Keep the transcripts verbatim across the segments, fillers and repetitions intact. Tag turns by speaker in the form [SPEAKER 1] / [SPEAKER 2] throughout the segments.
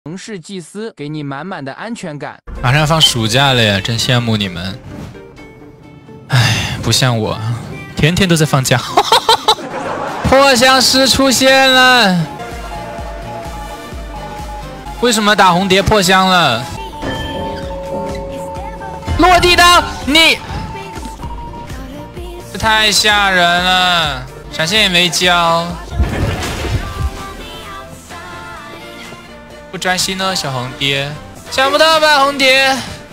[SPEAKER 1] 城市祭司给你满满的安全感。
[SPEAKER 2] 马上要放暑假了呀，真羡慕你们。唉，不像我，天天都在放假。破相师出现了，为什么打红蝶破相了？落地刀，你这太吓人了，闪现也没交，不专心呢，小红蝶，想不到吧，红蝶。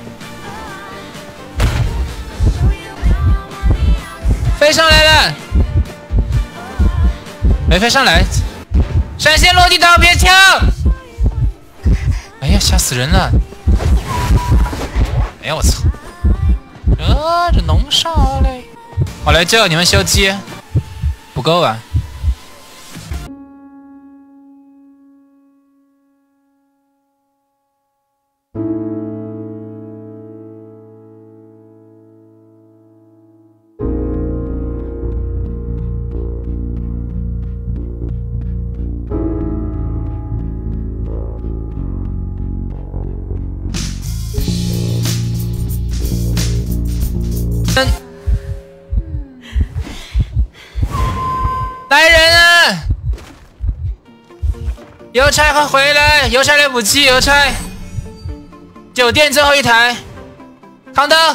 [SPEAKER 2] 飞上来了，没飞上来，闪现落地刀，别跳！哎呀，吓死人了！哎呀，我操！啊，这弄啥嘞？我来救你们修机，不够啊！来人啊！邮差快回来！邮差来补给，邮差。酒店最后一台，扛刀。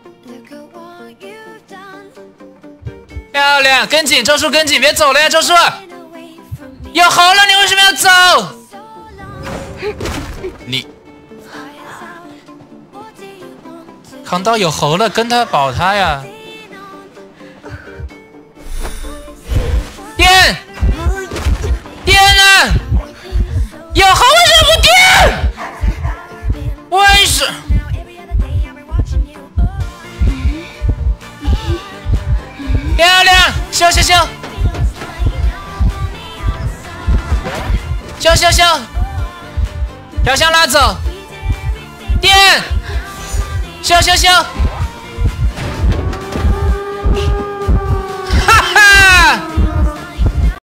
[SPEAKER 2] 漂亮，跟紧，周叔跟紧，别走了呀，周叔。有猴了，你为什么要走？你扛刀有猴了，跟他保他呀。电电呢？有猴为什么不电？为什么？漂亮，修修修，修修修，条箱拉走，电，修修修。